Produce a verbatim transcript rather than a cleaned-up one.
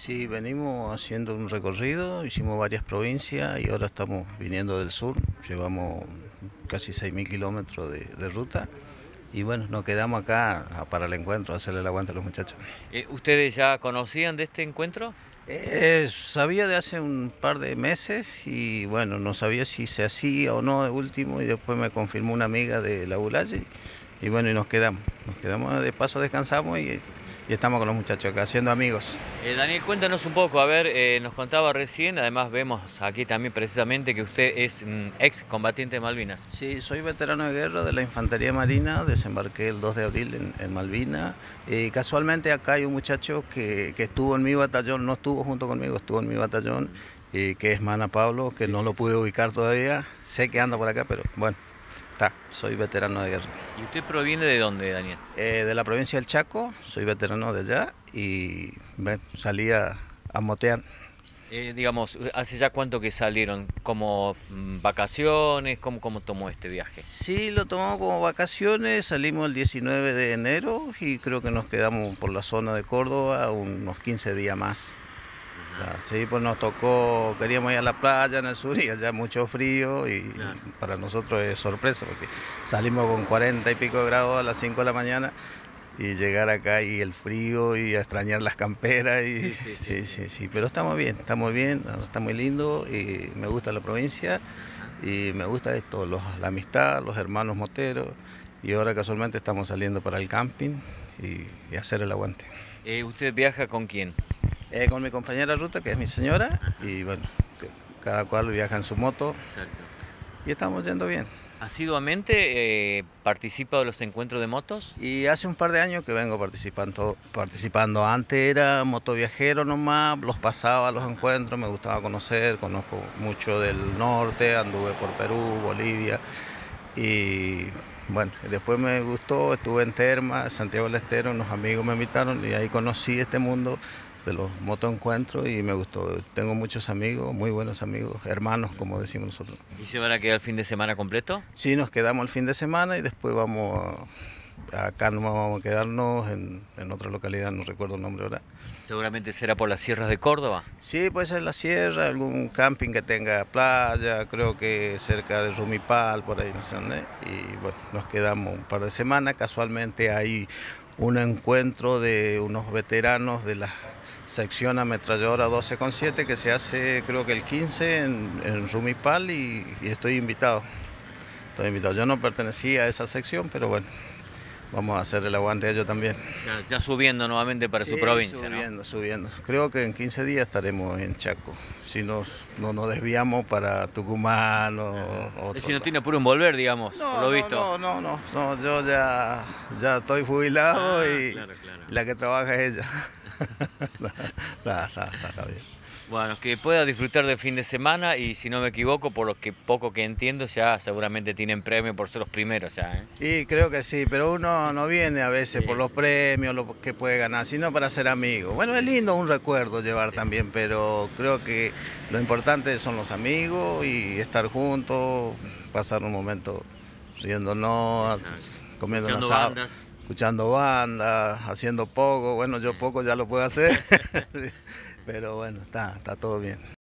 Sí, venimos haciendo un recorrido, hicimos varias provincias y ahora estamos viniendo del sur, llevamos casi seis mil kilómetros de, de ruta y bueno, nos quedamos acá para el encuentro, a hacerle el aguante a los muchachos. Eh, ¿Ustedes ya conocían de este encuentro? Eh, sabía de hace un par de meses y bueno, no sabía si se hacía o no de último y después me confirmó una amiga de la Bulaye y bueno, y nos quedamos, nos quedamos de paso, descansamos y, y estamos con los muchachos acá haciendo amigos. Eh, Daniel, cuéntanos un poco, a ver, eh, nos contaba recién, además vemos aquí también precisamente que usted es mm, ex combatiente de Malvinas. Sí, soy veterano de guerra de la Infantería Marina, desembarqué el dos de abril en, en Malvinas y casualmente acá hay un muchacho que, que estuvo en mi batallón, no estuvo junto conmigo, estuvo en mi batallón, y que es Mana Pablo, que no lo pude ubicar todavía, sé que anda por acá, pero bueno, está, soy veterano de guerra. ¿Y usted proviene de dónde, Daniel? Eh, de la provincia del Chaco, soy veterano de allá y bueno, salí a, a motear. Eh, digamos, ¿hace ya cuánto que salieron? ¿Como mm, vacaciones? ¿Cómo, cómo tomó este viaje? Sí, lo tomamos como vacaciones, salimos el diecinueve de enero y creo que nos quedamos por la zona de Córdoba unos quince días más. Ya, sí, pues nos tocó, queríamos ir a la playa en el sur y allá mucho frío y Claro. para nosotros es sorpresa porque salimos con cuarenta y pico de grados a las cinco de la mañana y llegar acá y el frío y a extrañar las camperas y Sí, sí, sí, sí, sí. sí, sí, pero estamos bien, estamos bien, está muy lindo y me gusta la provincia y me gusta esto, los- la amistad, los hermanos moteros y ahora casualmente estamos saliendo para el camping y, y hacer el aguante. Eh, ¿usted viaja con quién? Eh, con mi compañera de ruta, que es mi señora, y bueno, que cada cual viaja en su moto Exacto. y estamos yendo bien. ¿Asiduamente eh, participa de los encuentros de motos? Y hace un par de años que vengo participando, participando. Antes era motoviajero nomás, los pasaba a los encuentros, me gustaba conocer, conozco mucho del norte, anduve por Perú, Bolivia y bueno, después me gustó, estuve en Terma, Santiago del Estero, unos amigos me invitaron y ahí conocí este mundo de los motoencuentros y me gustó. Tengo muchos amigos, muy buenos amigos, hermanos como decimos nosotros. ¿Y se van a quedar el fin de semana completo? Sí, nos quedamos el fin de semana y después vamos a, acá no vamos a quedarnos en, en otra localidad, no recuerdo el nombre ahora. Seguramente será por las sierras de Córdoba. Sí, puede ser la sierra, algún camping que tenga playa, creo que cerca de Rumipal, por ahí no sé dónde. Y bueno, nos quedamos un par de semanas. Casualmente hay un encuentro de unos veteranos de la sección ametralladora doce con siete que se hace creo que el quince en, en Rumipal y, y estoy invitado. Estoy invitado. Yo no pertenecía a esa sección, pero bueno, vamos a hacer el aguante a ellos también. Ya, ya subiendo nuevamente para su Sí, provincia, ¿no? subiendo, subiendo. Creo que en quince días estaremos en Chaco. Si no, no nos desviamos para Tucumán o otro Es si no lado. tiene apuro en volver, digamos, No, por lo no, visto. no, no, no, no, yo ya, ya estoy jubilado Ah, y claro, claro. la que trabaja es ella. No, no, está, está, está bien. Bueno, que pueda disfrutar del fin de semana y si no me equivoco, por lo que poco que entiendo, ya seguramente tienen premio por ser los primeros ya, ¿eh? Y creo que sí, pero uno no viene a veces Sí, por los sí. premios, lo que puede ganar, sino para ser amigo. Bueno, es lindo un recuerdo llevar también, pero creo que lo importante son los amigos y estar juntos, pasar un momento riéndonos, comiendo un Escuchando asado, bandas. escuchando bandas, haciendo poco. Bueno, yo poco ya lo puedo hacer, pero bueno, está, está todo bien.